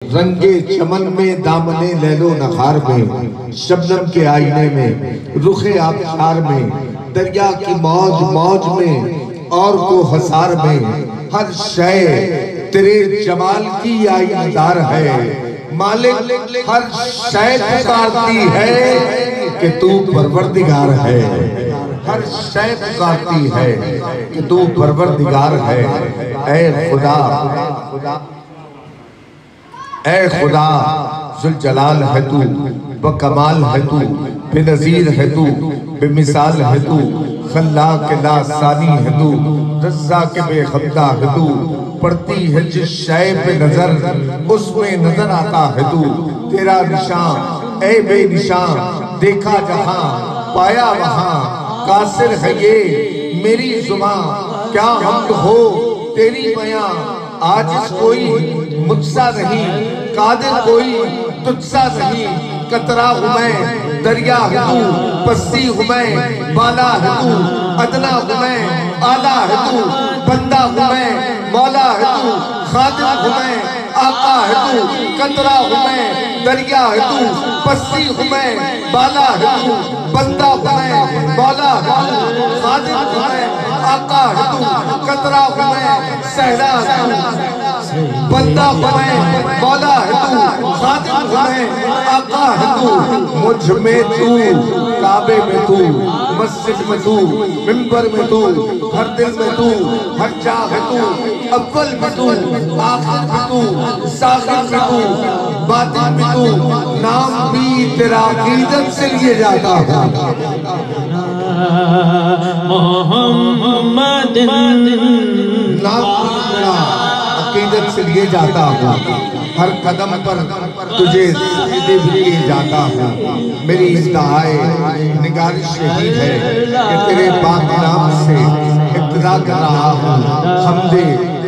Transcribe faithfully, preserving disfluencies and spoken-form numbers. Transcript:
رنگے چمن میں دامنے لیل و نہار میں، شبنم کے آئینے میں، رخ آبشار میں، دریا کی موج موج میں اور کو حسار میں، ہر شے تیرے جمال کی آئی دار ہے۔ مالک ہر شے پکارتی ہے کہ تو پروردگار ہے، ہر شے پکارتی ہے کہ تو پروردگار ہے۔ اے خدا اے خدا ذوالجلال ہے تو، بکمال ہے تو، بے نظیر ہے تو، بے مثال ہے تو، خلاق لا ثانی ہے تو، رزاق بے خبدہ ہے تو، پڑتی ہے جس شے پہ نظر اس میں نظر آتا ہے تو، تیرا نشان اے بے نشان دیکھا جہاں پایا وہاں، قاصر ہے یہ میری زبان کیا حمد ہو تیری بیاں، عاجز کوئی مجھ سا نہیں، قادر کوئی تجھ سا نہیں، قطرہ ہوں میں دریا ہے تو، پستی ہوں میں بالا ہے تو، ادنا ہوں میں آلہ ہے تو، بندہ ہوں میں مولا ہے تو، خادم ہوں میں آقا ہے تو، قطرہ ہوں میں دریا ہے تو، پستی ہوں میں بالا ہے تو، بندہ ہوں میں مولا ہے تو، خادم ہوں میں آقا ہے تو، قطرہ ہوں میں صحرا ہے تو، بندہ ہوں میں مولا ہے تو، خادم ہوں میں آقا ہے تو، مجھ میں تو، کعبے میں تو، مسجد میں تو، منبر میں تو، ہر دل میں تو، ہر جا ہے تو، اول میں تو، آخر میں تو، ساخر میں تو، باطن میں تو، نام بھی تیرا عقیدت سے لیے جاتا ہے محمد، نام بھی تیرا عقیدت سے لیے جاتا ہوں، ہر قدم پر تجھے سجدے بھی لیے جاتا ہوں۔ میری ادعائے نگارش یہی ہے کہ تیرے پاک نام سے ابتدا کر رہا ہوں، حمد